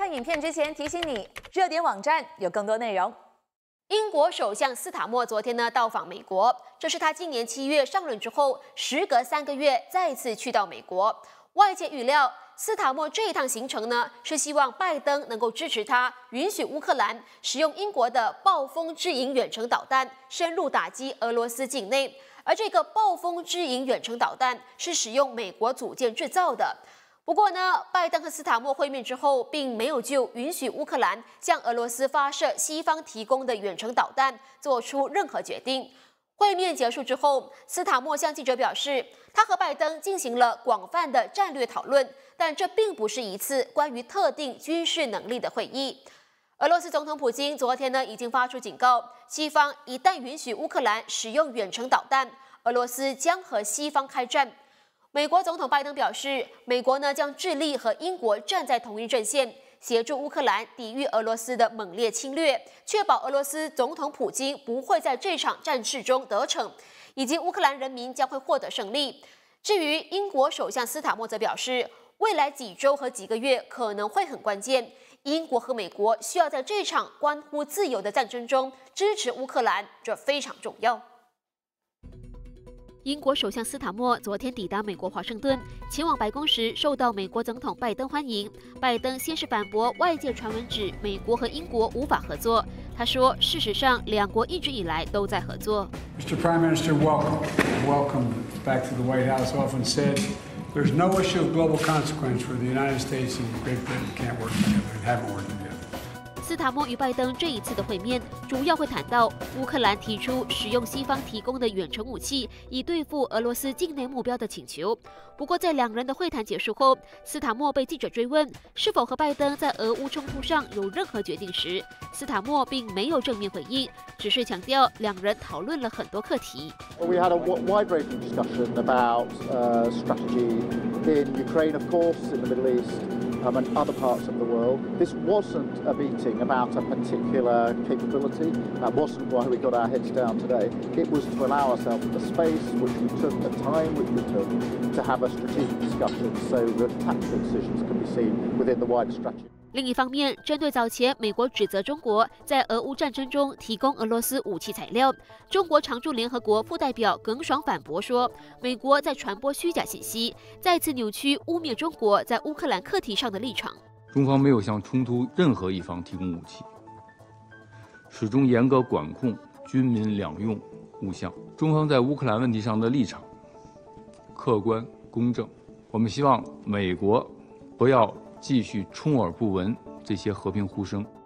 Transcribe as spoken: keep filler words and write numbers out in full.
看影片之前提醒你，热点网站有更多内容。 英国首相斯塔默昨天呢到访美国，这是他今年七月上任之后，时隔三个月再次去到美国。外界预料，斯塔默这一趟行程呢，是希望拜登能够支持他，允许乌克兰使用英国的暴风之影远程导弹深入打击俄罗斯境内。而这个暴风之影远程导弹是使用美国组件制造的。不过呢，拜登和斯塔默会面之后，并没有就允许乌克兰向俄罗斯发射西方提供的远程导弹做出任何决定。会面结束之后，斯塔默向记者表示，他和拜登进行了广泛的战略讨论，但这并不是一次关于特定军事能力的会议。俄罗斯总统普京昨天呢已经发出警告，西方一旦允许乌克兰使用远程导弹，俄罗斯将和西方开战。美国总统拜登表示，美国呢将致力和英国站在同一阵线，协助乌克兰抵御俄罗斯的猛烈侵略，确保俄罗斯总统普京不会在这场战事中得逞，以及乌克兰人民将会获得胜利。至于英国首相斯塔默则表示，未来几周和几个月可能会很关键，英国和美国需要在这场关乎自由的战争中支持乌克兰，这非常重要。英国首相斯塔默昨天抵达美国华盛顿，前往白宫时受到美国总统拜登欢迎。拜登先是反驳外界传闻指美国和英国无法合作，他说，事实上两国一直以来都在合作。 Mister Prime Minister, welcome. Welcome back to the White House. Often said, there's no issue of global consequence where the United States and Great Britain can't work together and haven't worked together. 斯塔默与拜登这一次的会面，主要会谈到乌克兰提出使用西方提供的远程武器以对付俄罗斯境内目标的请求。不过，在两人的会谈结束后，斯塔默被记者追问是否和拜登在俄乌冲突上有任何决定时，斯塔默并没有正面回应，只是强调两人讨论了很多课题。 We had a wide-ranging discussion about uh, strategy in Ukraine, of course, in the Middle East. Um, and other parts of the world. This wasn't a meeting about a particular capability. That wasn't why we got our heads down today. It was to allow ourselves the space which we took, the time which we took to have a strategic discussion so that tactical decisions can be seen within the wider strategy. 另一方面，针对早前美国指责中国在俄乌战争中提供俄罗斯武器材料，中国常驻联合国副代表耿爽反驳说，美国在传播虚假信息，再次扭曲污蔑中国在乌克兰课题上的立场。 中方没有向冲突任何一方提供武器，始终严格管控军民两用物项。中方在乌克兰问题上的立场客观公正，我们希望美国不要继续充耳不闻这些和平呼声。